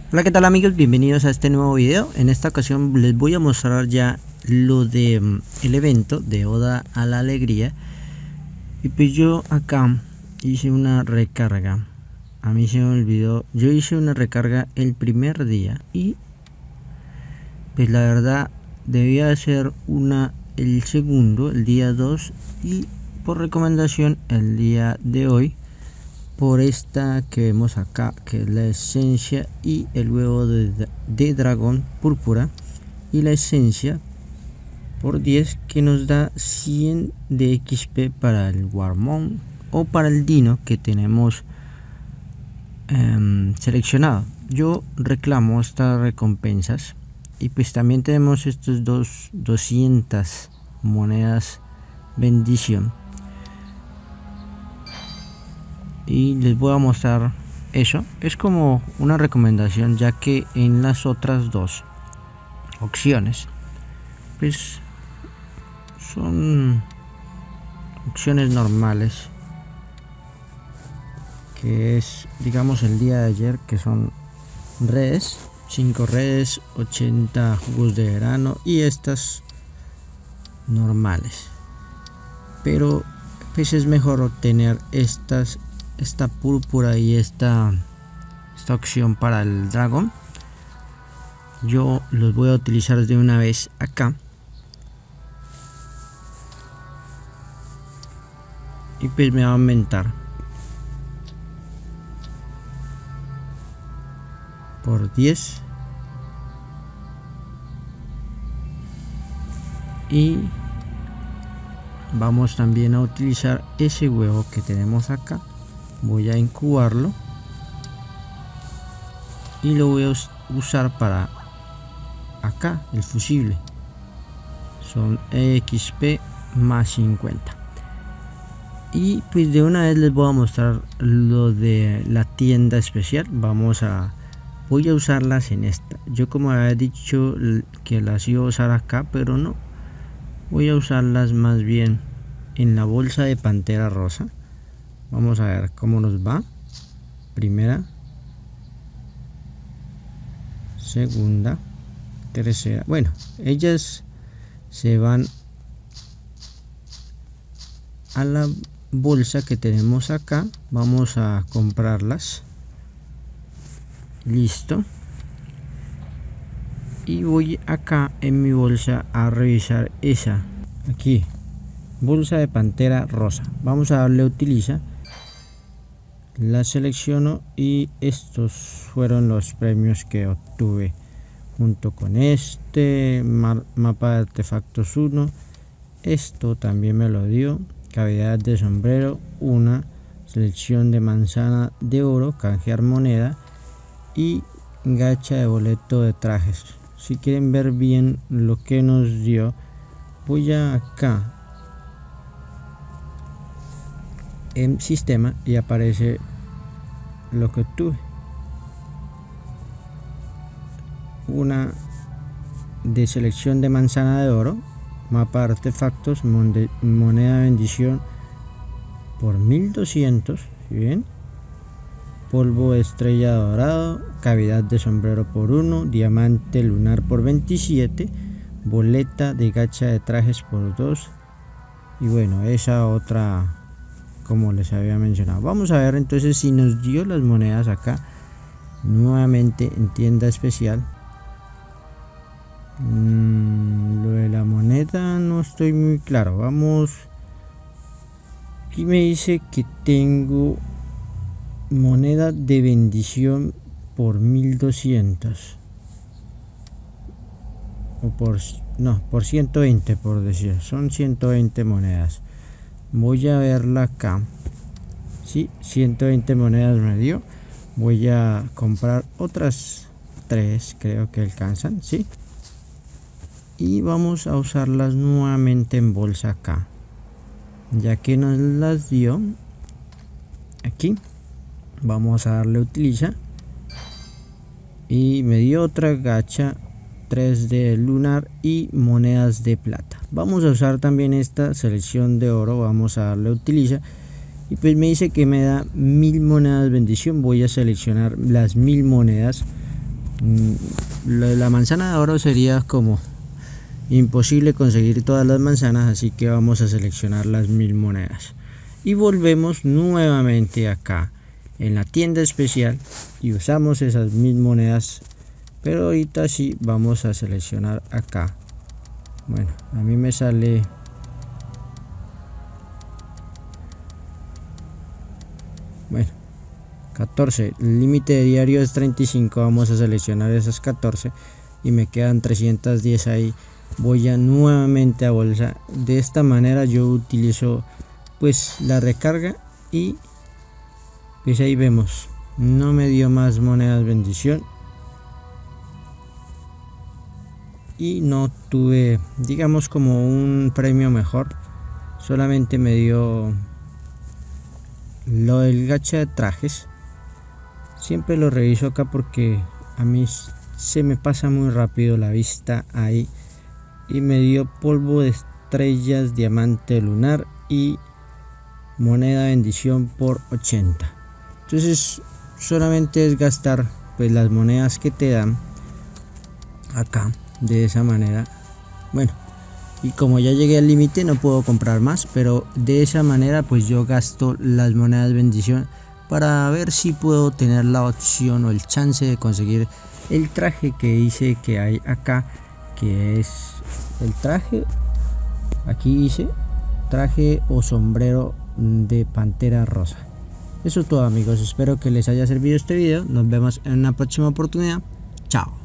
Hola, ¿qué tal amigos? Bienvenidos a este nuevo video. En esta ocasión les voy a mostrar ya lo de el evento de Oda a la Alegría. Y pues yo acá hice una recarga. A mí se me olvidó, yo hice una recarga el primer día y pues la verdad debía hacer una el segundo, el día 2, y por recomendación el día de hoy, por esta que vemos acá, que es la esencia y el huevo de dragón púrpura, y la esencia por 10 que nos da 100 de XP para el Warmon o para el Dino que tenemos seleccionado. Yo reclamo estas recompensas y pues también tenemos estos 200 monedas bendición. Y les voy a mostrar eso. Es como una recomendación, ya que en las otras dos opciones pues son opciones normales, que es digamos el día de ayer, que son redes, 5 redes, 80 jugos de verano y estas normales, pero pues es mejor obtener esta púrpura y esta opción para el dragón. Yo los voy a utilizar de una vez acá y pues me va a aumentar por 10 y vamos también a utilizar ese huevo que tenemos acá. Voy a incubarlo y lo voy a usar para acá, el fusible. Son XP más 50. Y pues de una vez les voy a mostrar lo de la tienda especial. Voy a usarlas en esta. Yo como había dicho que las iba a usar acá, pero no. Voy a usarlas más bien en la bolsa de pantera rosa. Vamos a ver cómo nos va. Primera, segunda, tercera. Bueno, ellas se van a la bolsa que tenemos acá. Vamos a comprarlas. Listo. Y voy acá en mi bolsa a revisar esa. Aquí, bolsa de pantera rosa. Vamos a darle a utiliza. La selecciono y estos fueron los premios que obtuve junto con este mapa de artefactos 1. Esto también me lo dio. Cavidad de sombrero, una selección de manzana de oro, canjear moneda y gacha de boleto de trajes. Si quieren ver bien lo que nos dio, voy a acá en sistema y aparece lo que obtuve. Una de selección de manzana de oro, mapa de artefactos, moneda de bendición por 1200, ¿sí ven? Polvo de estrella dorado, cavidad de sombrero por 1, diamante lunar por 27, boleta de gacha de trajes por 2 y bueno, esa otra como les había mencionado. Vamos a ver entonces si nos dio las monedas acá nuevamente en tienda especial. Lo de la moneda no estoy muy claro. Vamos, aquí me dice que tengo moneda de bendición por 1200 o por 120, por decir, son 120 monedas. Voy a verla acá. Sí, 120 monedas me dio. Voy a comprar otras 3, creo que alcanzan, sí. Y vamos a usarlas nuevamente en bolsa acá, ya que nos las dio. Aquí vamos a darle utiliza y me dio otra gacha 3 de lunar y monedas de plata. Vamos a usar también esta selección de oro. Vamos a darle utiliza y pues me dice que me da 1000 monedas bendición. Voy a seleccionar las 1000 monedas La manzana de oro sería como imposible conseguir todas las manzanas, así que vamos a seleccionar las 1000 monedas y volvemos nuevamente acá en la tienda especial y usamos esas 1000 monedas, pero ahorita sí vamos a seleccionar acá. Bueno, a mí me sale bueno 14, el límite de diario es 35, vamos a seleccionar esas 14 y me quedan 310 ahí. Voy a nuevamente a bolsa. De esta manera yo utilizo pues la recarga y pues ahí vemos, no me dio más monedas bendición y no tuve, digamos, como un premio mejor, solamente me dio lo del gacha de trajes. Siempre lo reviso acá porque a mí se me pasa muy rápido la vista ahí, y me dio polvo de estrellas, diamante lunar y moneda bendición por 80. Entonces solamente es gastar pues las monedas que te dan acá de esa manera. Bueno, y como ya llegué al límite no puedo comprar más, pero de esa manera pues yo gasto las monedas bendición para ver si puedo tener la opción o el chance de conseguir el traje que dice que hay acá, que es el traje, aquí dice traje o sombrero de pantera rosa. Eso es todo, amigos, espero que les haya servido este video, nos vemos en una próxima oportunidad, chao.